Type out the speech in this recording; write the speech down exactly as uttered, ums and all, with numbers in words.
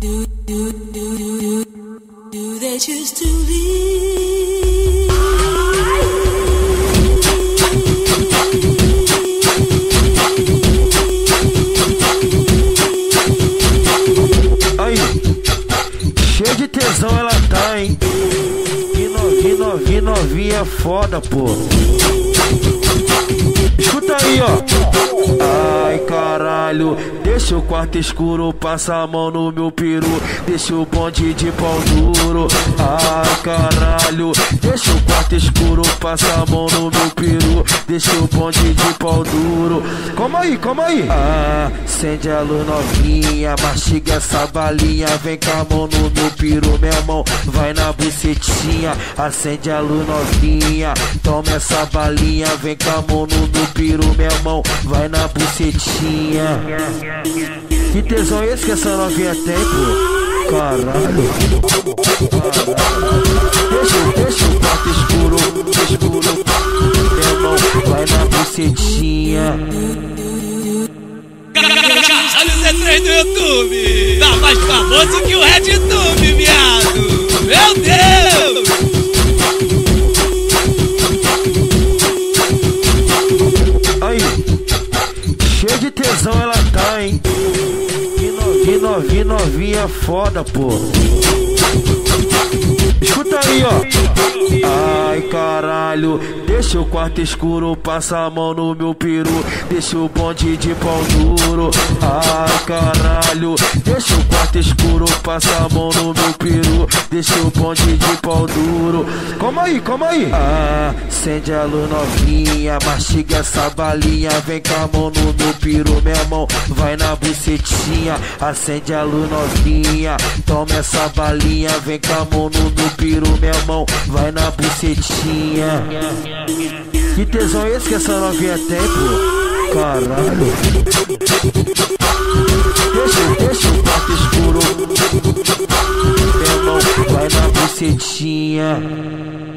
do, do, do, do, do they choose to leave? Aí, cheio de tesão ela tá, hein? Que novinha, novinha, novinha é foda, pô. Escuta aí, ó. Ai, caralho, deixa o quarto escuro, passa a mão no meu peru, deixa o bonde de pau duro. Ai, caralho, deixa o quarto escuro, passa a mão no meu peru, deixa o bonde de pau duro. Calma aí, calma aí. Ah, acende a luz novinha, mastiga essa balinha, vem com a mão no meu peru, minha mão vai na bucetinha. Acende a luz novinha, toma essa balinha, vem com a mão no meu peru, minha mão vai na bucetinha. Que tesão é esse que essa novinha tem, pô? Caralho, Deixa, deixa o quarto escuro, escuro, minha mão vai na bucetinha. Caralho, Z três do YouTube tá mais famoso que o RedTube, viado. Meu Deus! Aí, cheio de tesão ela tá, hein? Que novinha, novinha, novinha é foda, pô. Escuta aí, ó. Ai, caralho, deixa o quarto escuro, passa a mão no meu peru, deixa o bonde de pau duro. Ai, caralho, deixa o quarto escuro, passa a mão no meu peru, deixa o bonde de pau duro. Calma aí, calma aí. Ah, acende a luz novinha, mastiga essa balinha, vem com a mão no meu peru, minha mão vai na bucetinha. Acende a luz novinha, toma essa balinha, vem com a mão no meu peru, minha mão vai na bucetinha. Que tesão é esse que essa novinha tem, pô? Caralho, Deixa, deixa o quarto escuro, minha mão vai na bucetinha.